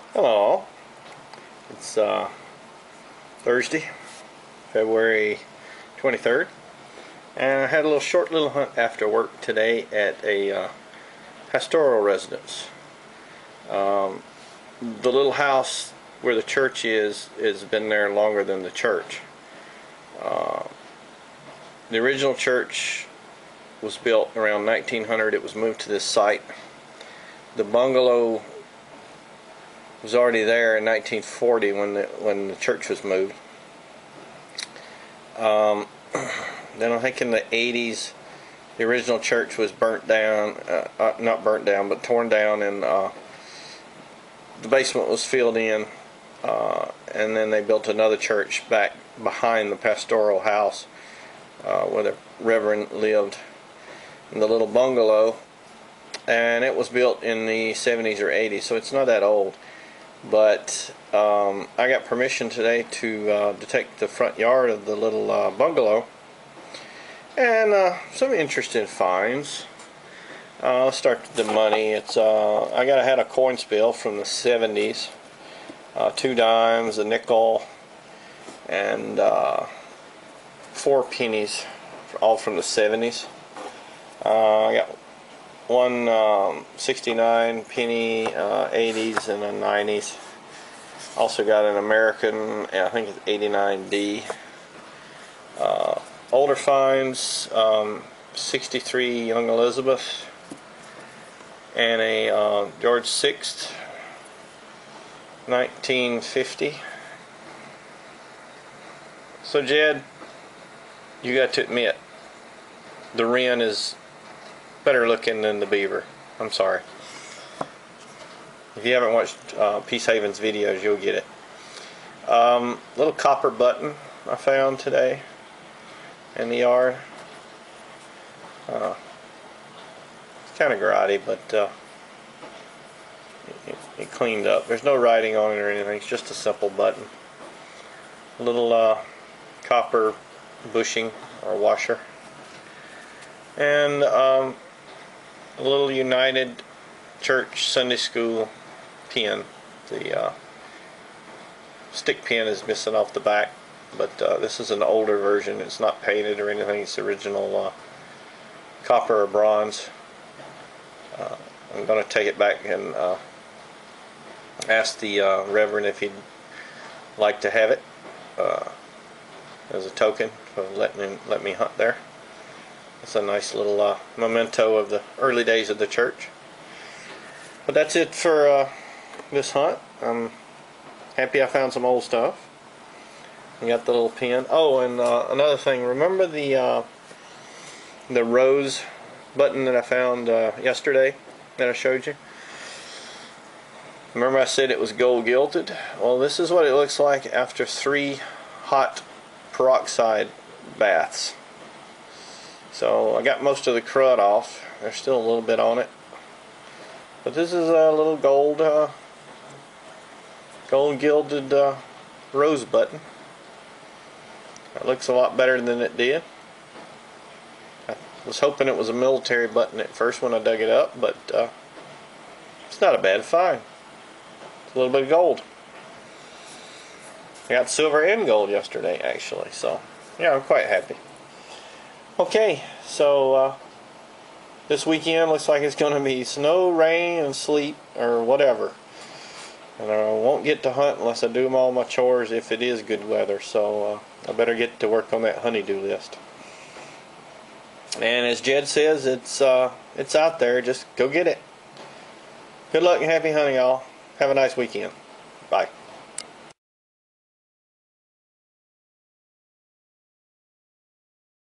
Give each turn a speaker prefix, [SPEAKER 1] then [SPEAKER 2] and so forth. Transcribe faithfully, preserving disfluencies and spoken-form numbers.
[SPEAKER 1] Hello. It's uh, Thursday, February twenty-third, and I had a little short little hunt after work today at a uh, pastoral residence. Um, the little house where the church is has been there longer than the church. Uh, the original church was built around nineteen hundred. It was moved to this site. The bungalow was already there in nineteen forty when the when the church was moved. Um, then I think in the eighties, the original church was burnt down, uh, uh, not burnt down, but torn down, and uh, the basement was filled in. Uh, and then they built another church back behind the pastoral house uh, where the reverend lived in the little bungalow, and it was built in the seventies or eighties, so it's not that old. But um, I got permission today to uh, detect the front yard of the little uh, bungalow, and uh, some interesting finds. Uh, let's start with the money. It's uh, I got I had a coin spill from the seventies, uh, two dimes, a nickel, and uh, four pennies, all from the seventies. Uh, I got one um, sixty-nine penny, uh, eighties, and a nineties. Also got an American, I think it's eighty-nine D. Uh, older finds, um, sixty-three Young Elizabeth, and a uh, George the sixth, nineteen fifty. So Jed, you got to admit, the wren is better looking than the beaver. I'm sorry. If you haven't watched uh, Peace Haven's videos, you'll get it. Um, little copper button I found today in the yard. Uh, it's kind of grotty, but uh, it, it cleaned up. There's no writing on it or anything. It's just a simple button. A little uh, copper bushing or washer. And um, a little United Church Sunday School pin. The uh, stick pin is missing off the back, but uh, this is an older version. It's not painted or anything. It's original uh, copper or bronze. Uh, I'm going to take it back and uh, ask the uh, Reverend if he'd like to have it uh, as a token for letting him, let me hunt there. It's a nice little uh, memento of the early days of the church. But that's it for uh, this hunt. I'm happy I found some old stuff. You got the little pin. Oh, and uh, another thing. Remember the uh, the rose button that I found uh, yesterday that I showed you? Remember I said it was gold gilded? Well, this is what it looks like after three hot peroxide baths. So I got most of the crud off. There's still a little bit on it, but this is a little gold, uh, gold gilded uh, rose button. It looks a lot better than it did. I was hoping it was a military button at first when I dug it up, but uh, it's not a bad find. It's a little bit of gold. I got silver and gold yesterday, actually. So yeah, I'm quite happy. Okay, so uh, this weekend looks like it's going to be snow, rain, and sleet, or whatever. And I won't get to hunt unless I do all my chores if it is good weather. So uh, I better get to work on that honeydew list. And as Jed says, it's uh, it's out there. Just go get it. Good luck and happy hunting, y'all. Have a nice weekend.